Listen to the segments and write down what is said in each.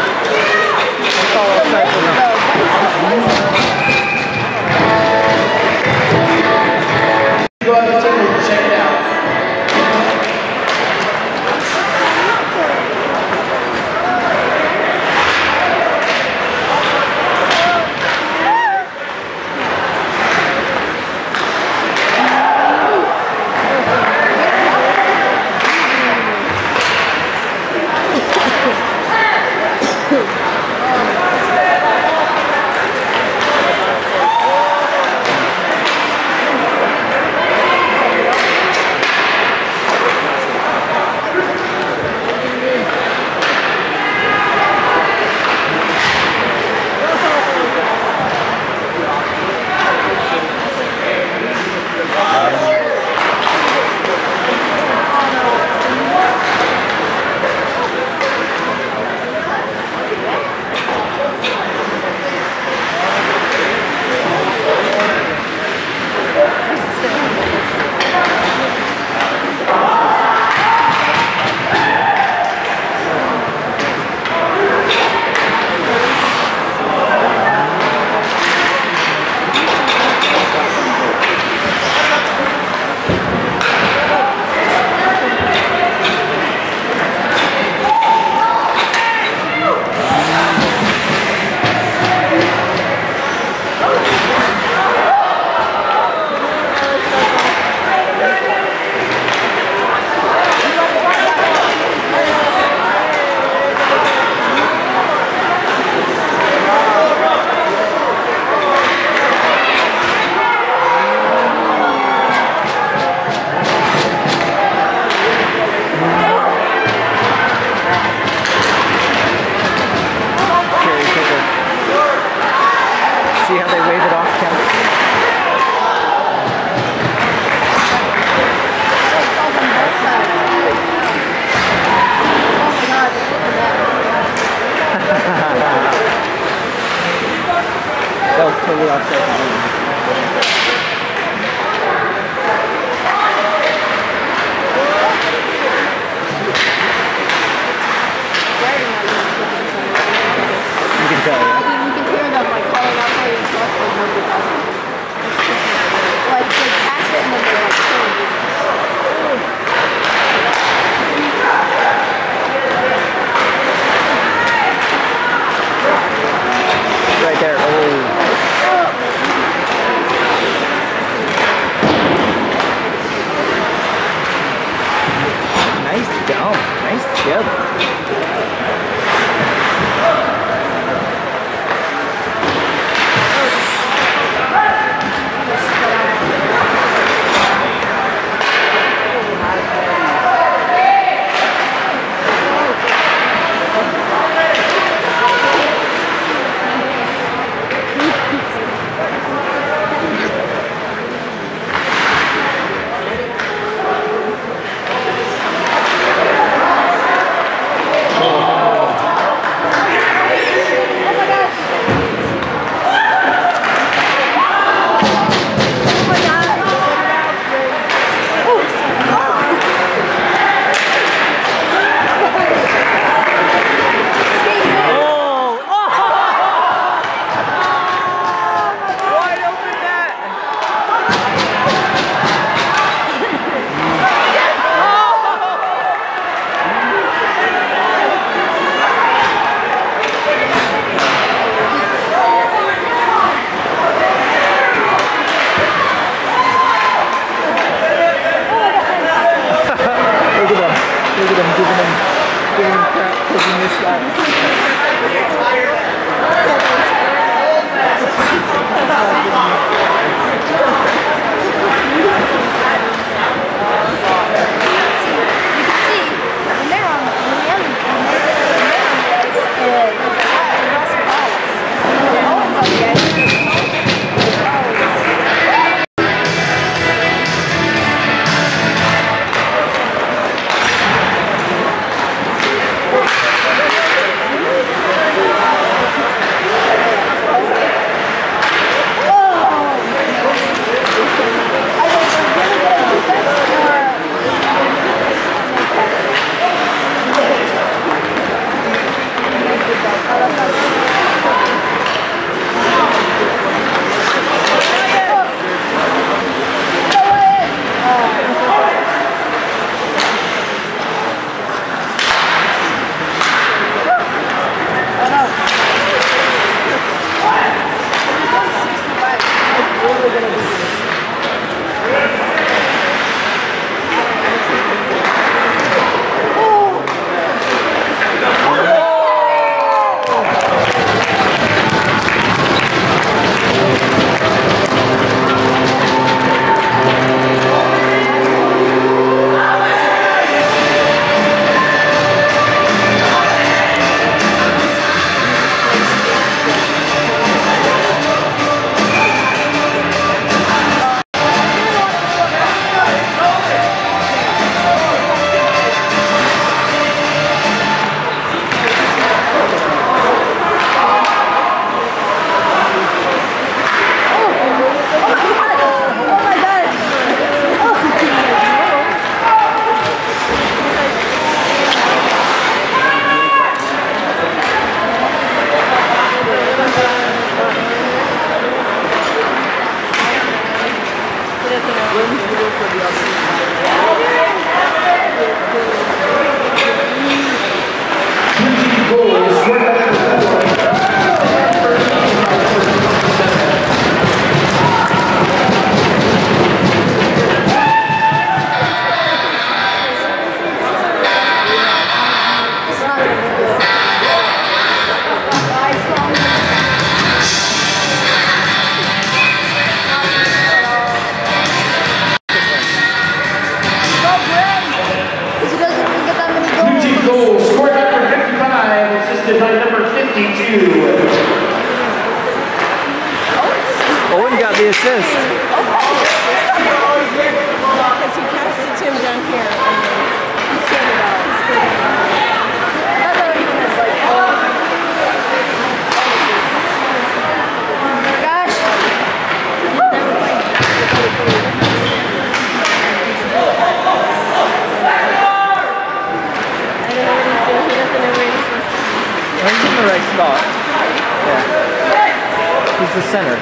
Go out to the table and check it out. See how they wave it off, Ken? That was totally offside. You can tell, yeah? You can hear them like calling out for your truck and nobody does it. Like they pass it and then they like kill you. Right there. Oh. Owen got the assist. Because he passed it to him down here and then he scared it out. I thought he was like, oh my gosh. I don't know what he's doing. He doesn't know where he's supposed to be. He's in the right spot. Yeah. He's the center.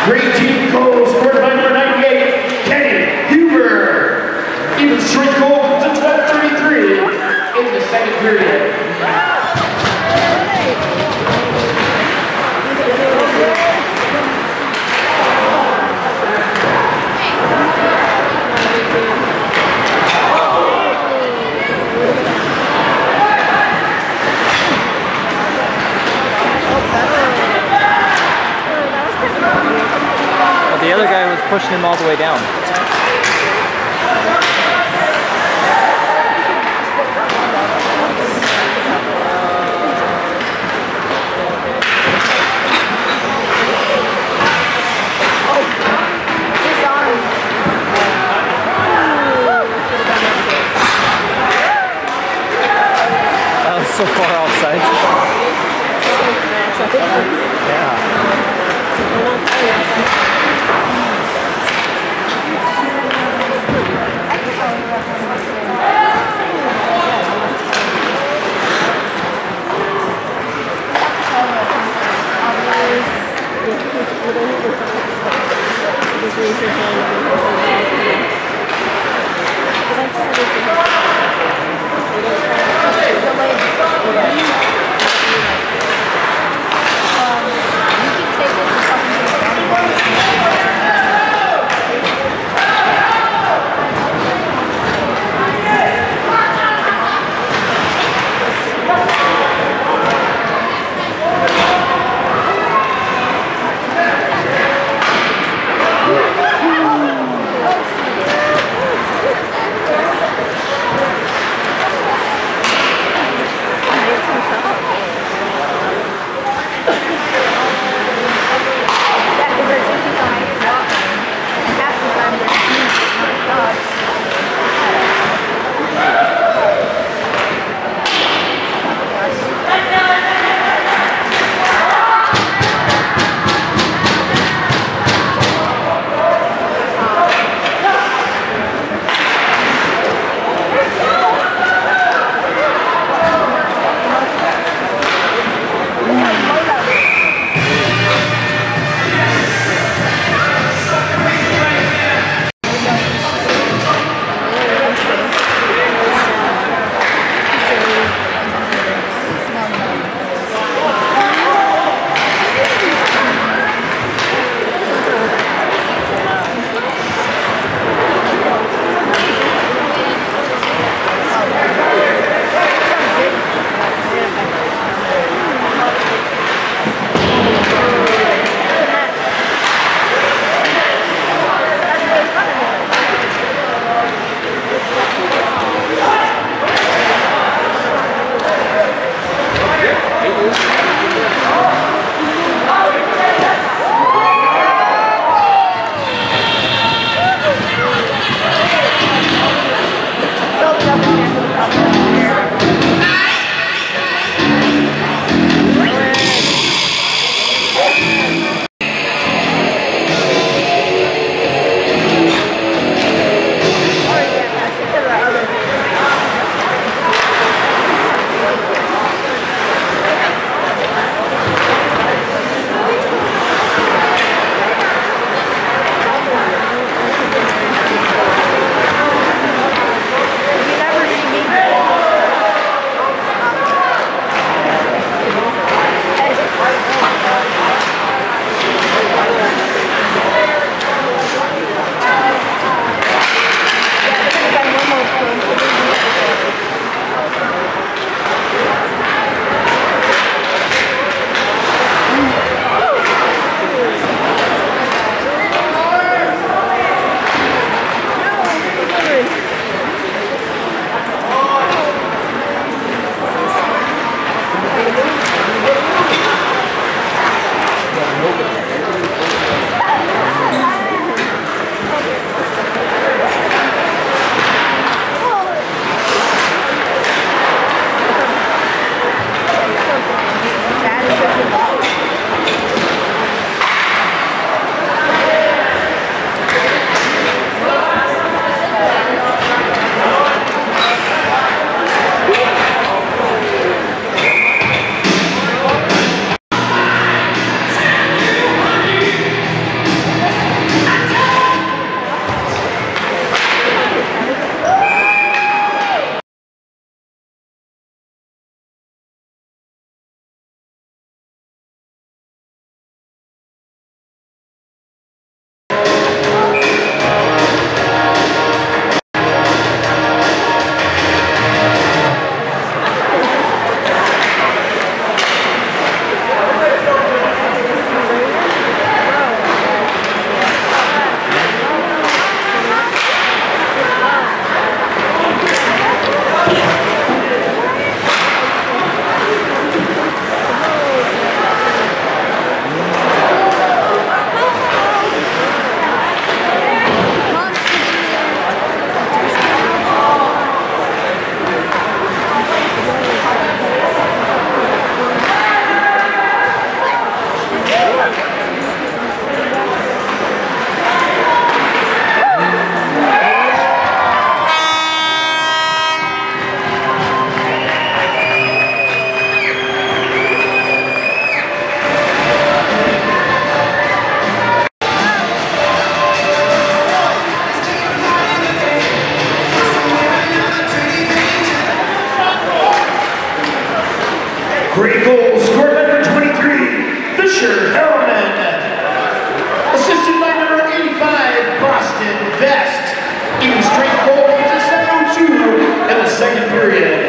Great team goal scored by number 98, Kenny Huber. Even strength goal to 12:33 in the second period. The other guy was pushing him all the way down. That was so far offside. Yeah. assisted by number 85, Boston Vest. Even straight goal to 7:02 in the second period.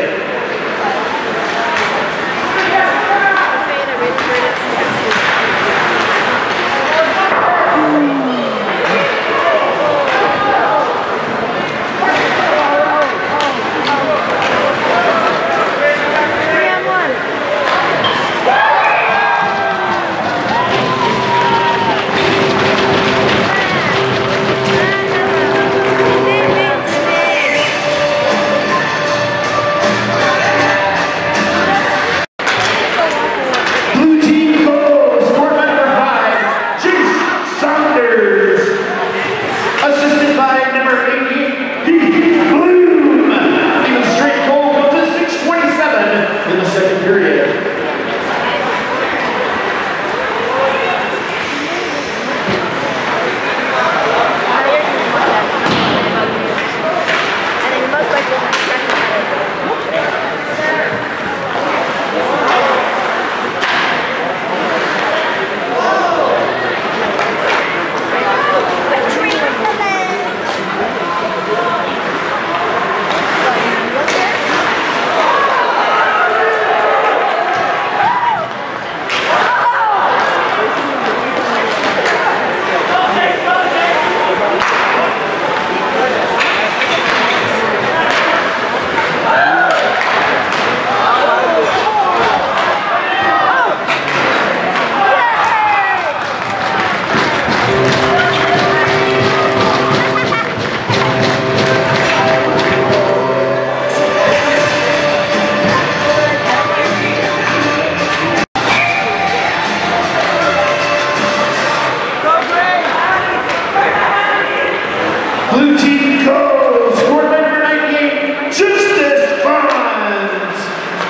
Blue team goes, scored by number 98, Justice Bonds.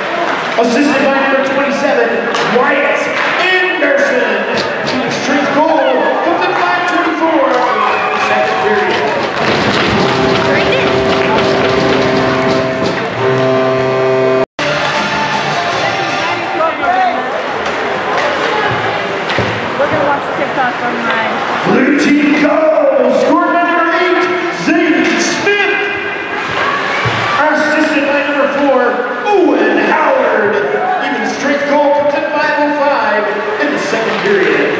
Assisted by number 27, Wyatt Anderson. The straight goal comes at 5:24 in the second period. We're gonna watch TikTok online. Blue team goes, scored by number 8, Zane Smith. Assisted by number 4, Owen Howard. Even straight goal comes at 5:05 in the second period.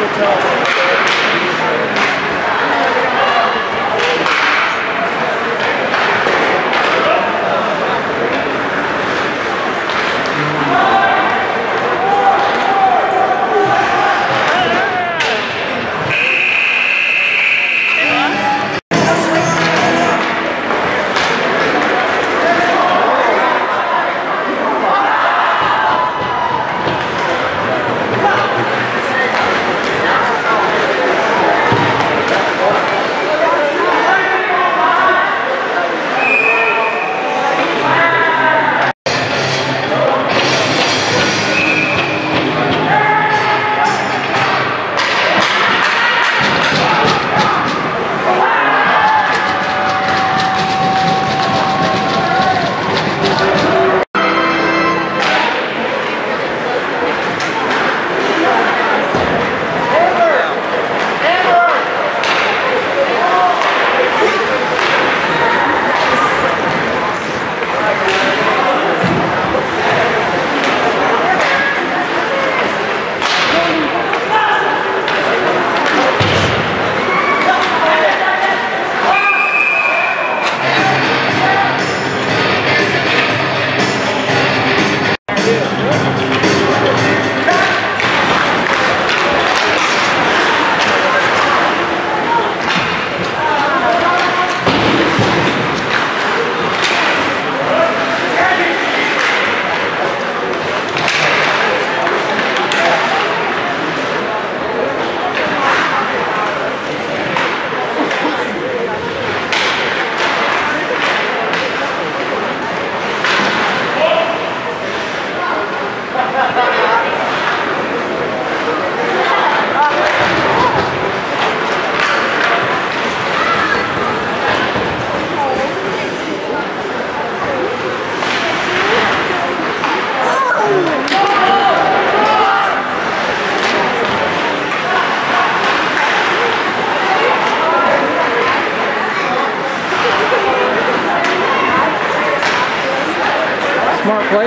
Smart play.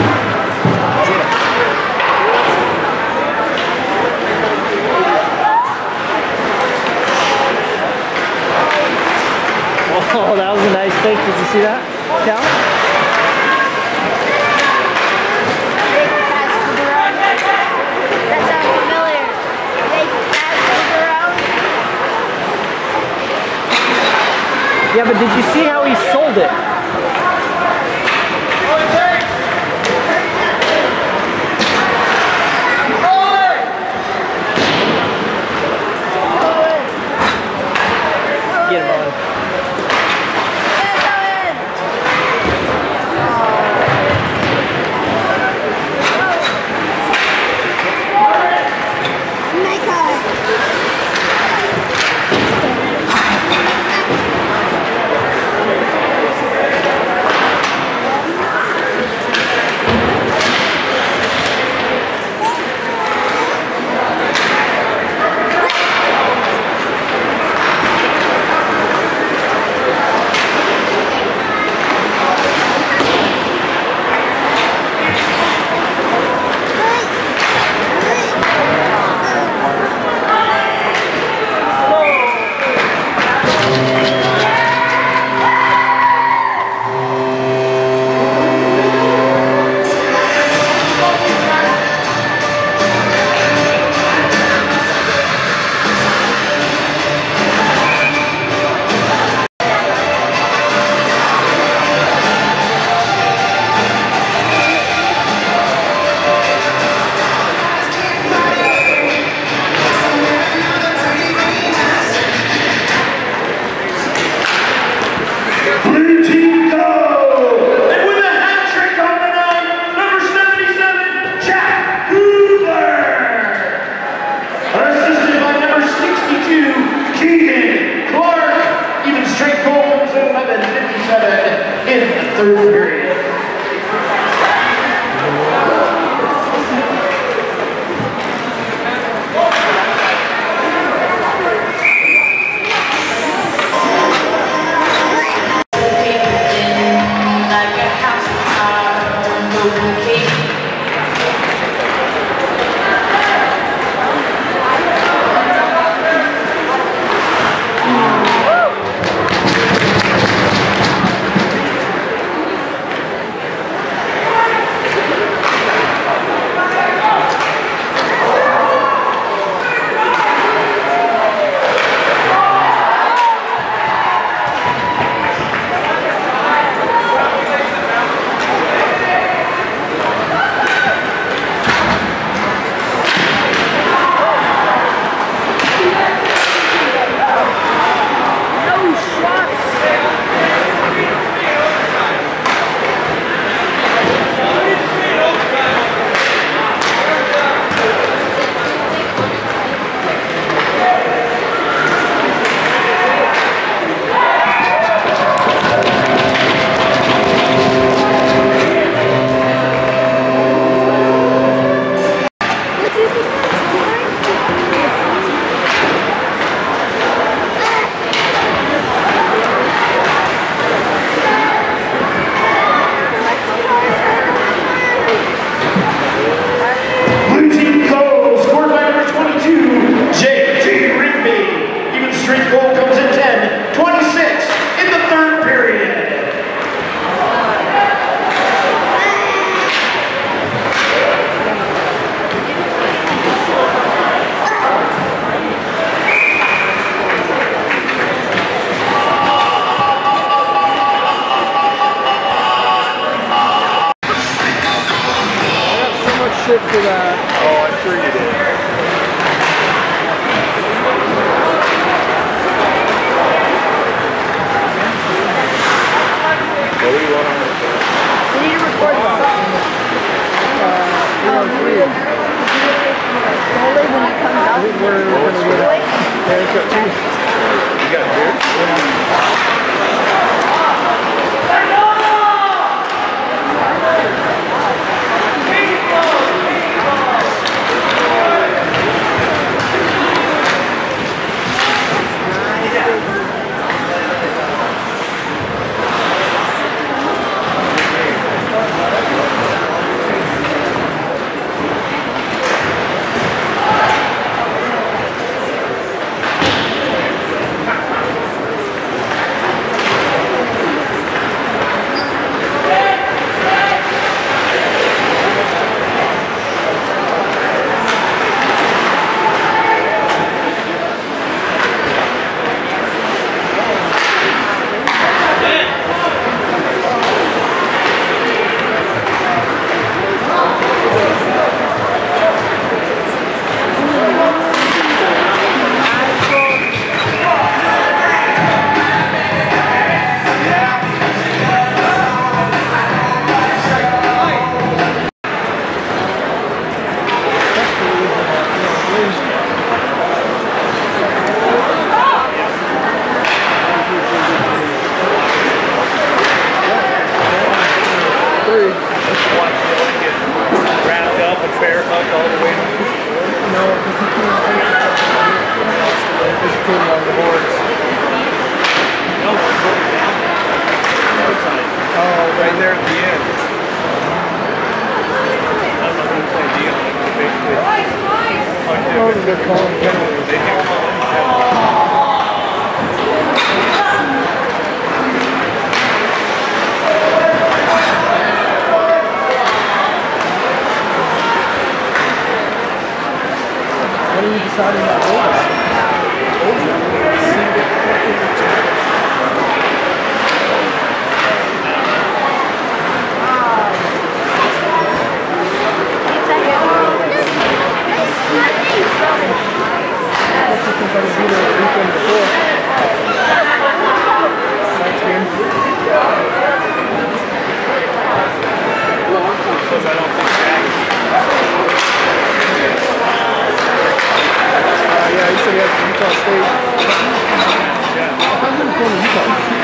Oh, that was a nice fake. Did you see that, Cal? That sounds familiar. Fake pass Yeah, but did you see how he sold it? Get him on. third period. Whatever they're calling penalties. When are you deciding that goals? Yeah, he said he had Utah State. Yeah. I'm going to Utah.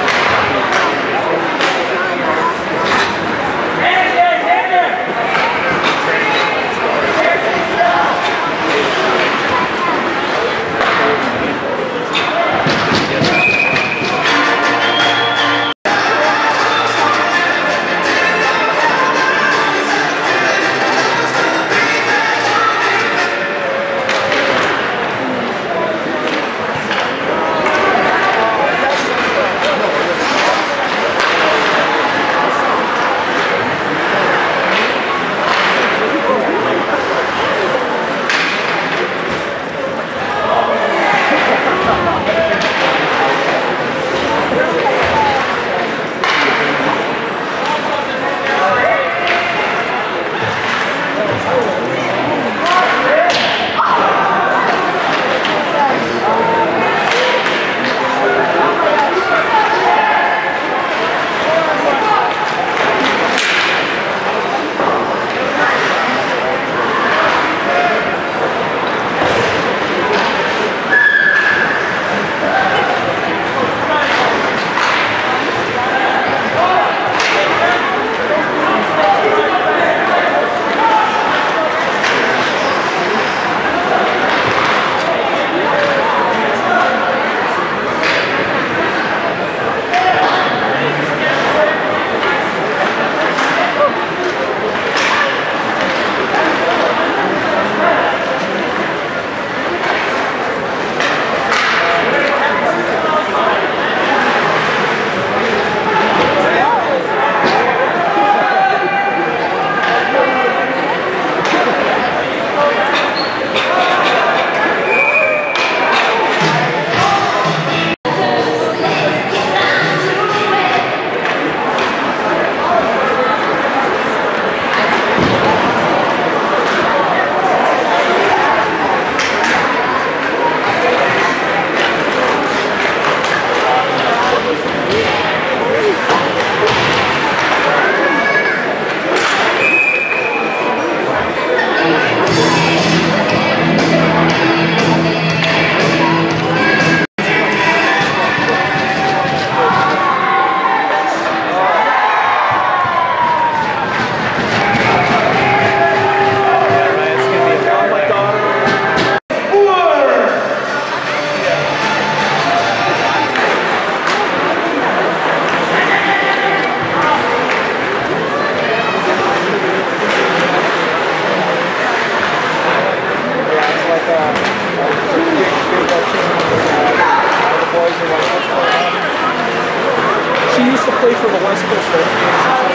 She used to play for the West Coast Hurricanes.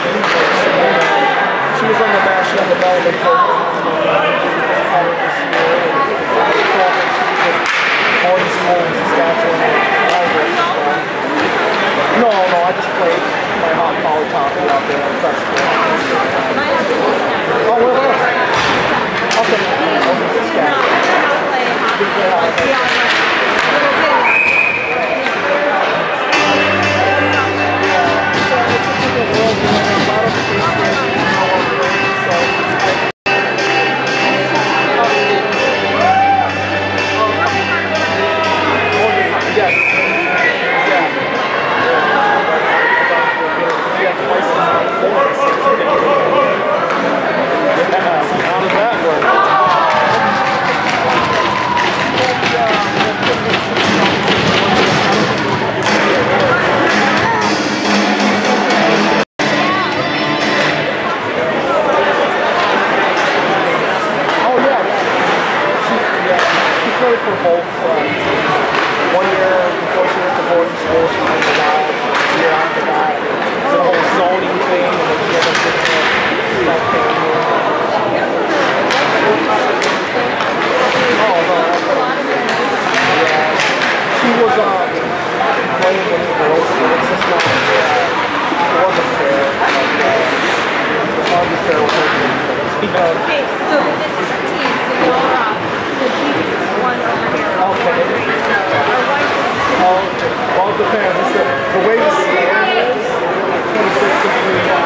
She was on the National Development Program. Boarding school in Saskatchewan. No, I just played my hot poly top out there on freshman. Oh, where was it? Okay. Over in Saskatchewan. How does that work? played for both. 1 year before she went to boarding school, she went to that. The year after that, it's a whole zoning thing, and then she ended up getting that thing. Oh, no. Yeah. She was playing with the girls, and it's just not, it wasn't fair. It's hard to be fair with her team. Okay, so this is our team, so you're all off. Because we just won over here. Okay. So our white team. Well, it depends. The way the score is, 26 to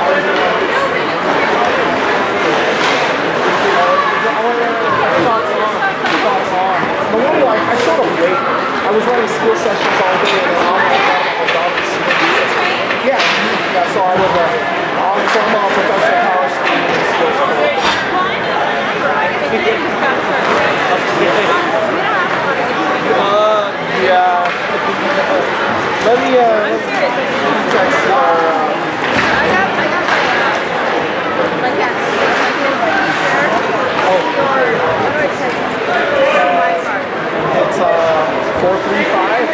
3. I sort of wait. I was running school sessions all day, and then I was off to see. Yeah, so I was I'm a professional power skiing and school sport. Yeah. Let me text It's 435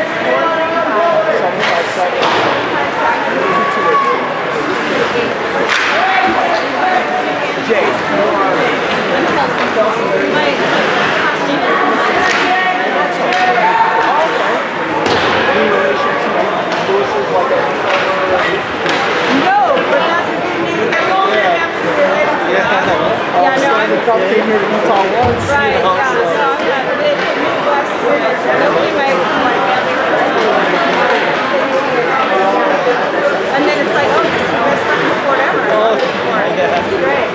757 Jay. Came here to Utah once. Right, you know, yeah, so I'm not big Midwest. Nobody might and then it's like, oh, this is the best fucking sport ever. Oh, yeah. It's great.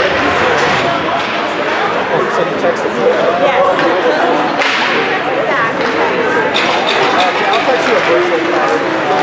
Oh, so you texted me? Yes. Back. Yeah, I'll text you a birthday card.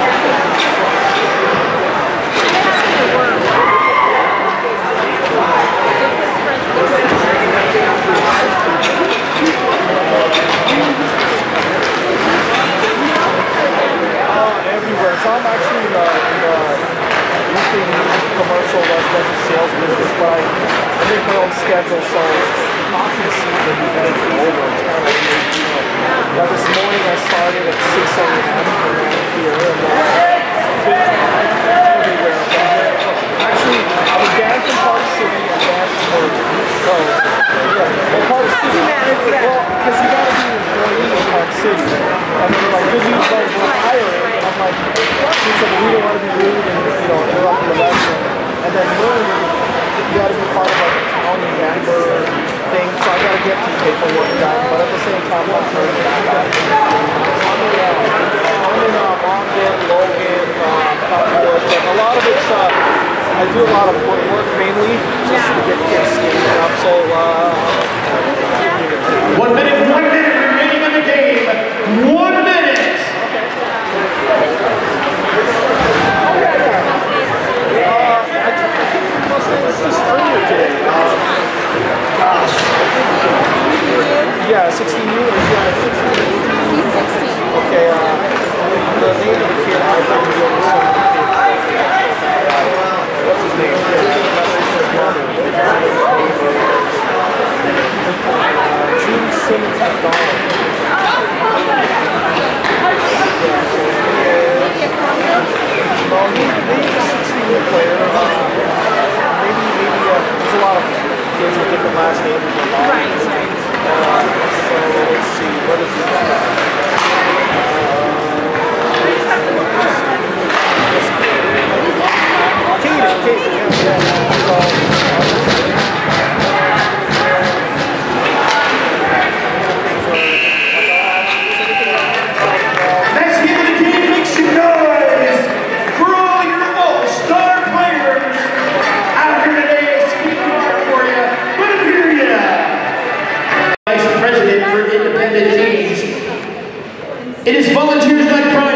Everywhere. So I'm actually in the roofing commercial residential sales business, but I make my own schedule, so hockey season is over. It's kind of like yeah, this morning I started at 6 a.m. here, and everywhere. Actually, I was down from Park City and down from Bergen. So, yeah. Well, Park City, well, because you got to be an employee in Park City. And then they're like, good news, guys, we're hiring. And I'm like, what? He said, we don't want to be rude and, interrupt the lesson. And then you got to be part of like a county member thing. So I got to get some paperwork done. But at the same time, I'm turning back out. I'm in Ogden, Logan, Cottonwood. And a lot of it's, I do a lot of footwork mainly, just to get kids skating up. So, 1 minute remaining in the game. 1 minute. It's just earlier today. Gosh. Yeah, 16 years. Yeah, 16. He's 16. Okay, the name of the kid, I don't know. What's his name? His mother. June Simmons McDonald. Maybe a 16-year player. Maybe there's a lot of kids with different last names. Right. So let's see, what is it? Let's give it a game, make some noise for all your all-star players out here today. Speaking hard for you, but here you Vice President for Independent Teams. It is Volunteers Night Pride.